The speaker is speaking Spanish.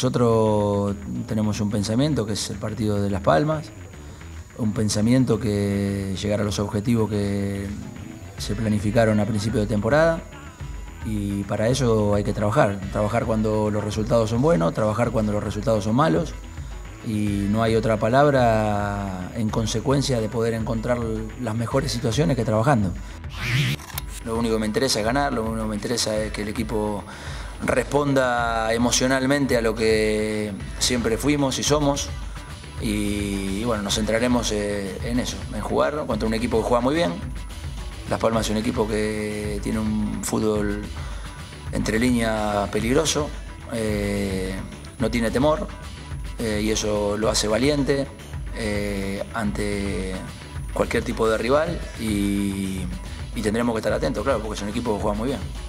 Nosotros tenemos un pensamiento que es el partido de Las Palmas, un pensamiento que llegar a los objetivos que se planificaron a principio de temporada, y para eso hay que trabajar cuando los resultados son buenos, trabajar cuando los resultados son malos, y no hay otra palabra en consecuencia de poder encontrar las mejores situaciones que trabajando. Lo único que me interesa es ganar, lo único que me interesa es que el equipo responda emocionalmente a lo que siempre fuimos y somos, y bueno, nos centraremos en eso, en jugar contra un equipo que juega muy bien. Las Palmas es un equipo que tiene un fútbol entre líneas peligroso, no tiene temor, y eso lo hace valiente ante cualquier tipo de rival, y tendremos que estar atentos, claro, porque es un equipo que juega muy bien.